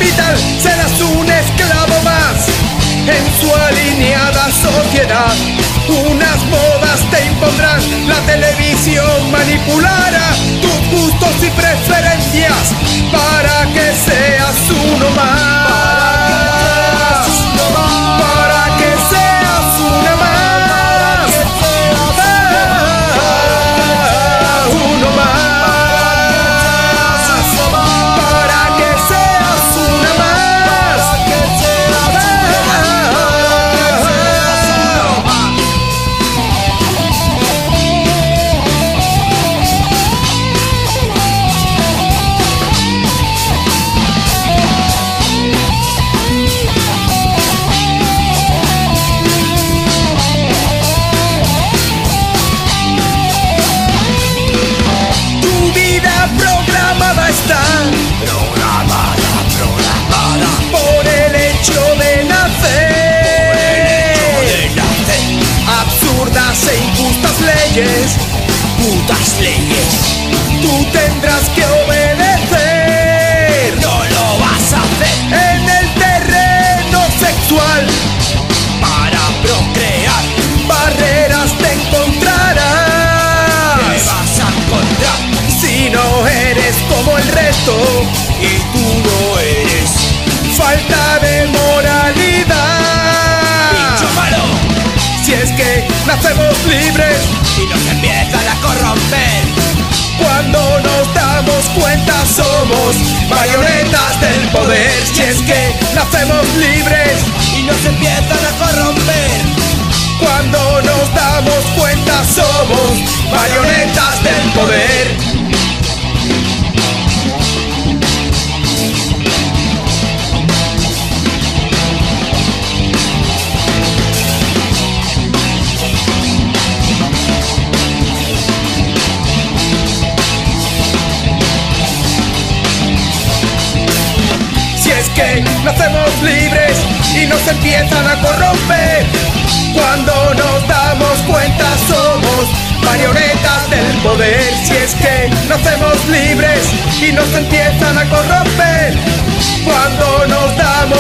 capital serás un esclavo más en su alineada sociedad. Unas modas te impondrán, la televisión manipulará tus gustos y preferencias para que seas uno más. Para que seas una más. Uno más. Para que seas una más. Está programada por el hecho de nacer. Absurdas e injustas leyes, putas leyes, tú tendrás que obedecer. no lo vas a hacer En el terreno sexual, para procrear. barreras te encontrarás. Te vas a encontrar Si no eres como el resto, y tú no eres falta de moralidad. bicho malo. Si es que nacemos libres, Y nos empiezan a corromper. cuando nos damos cuenta somos marionetas del poder. Si es que nacemos libres, Y nos empiezan a corromper. cuando nos damos cuenta somos marionetas del poder. Que nacemos libres y nos empiezan a corromper. Cuando nos damos cuenta somos marionetas del poder. Si es que nacemos libres y nos empiezan a corromper. Cuando nos damos